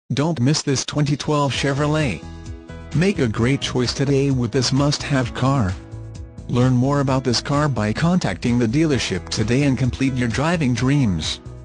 Don't miss this 2012 Chevrolet. Make a great choice today with this must-have car. Learn more about this car by contacting the dealership today and complete your driving dreams.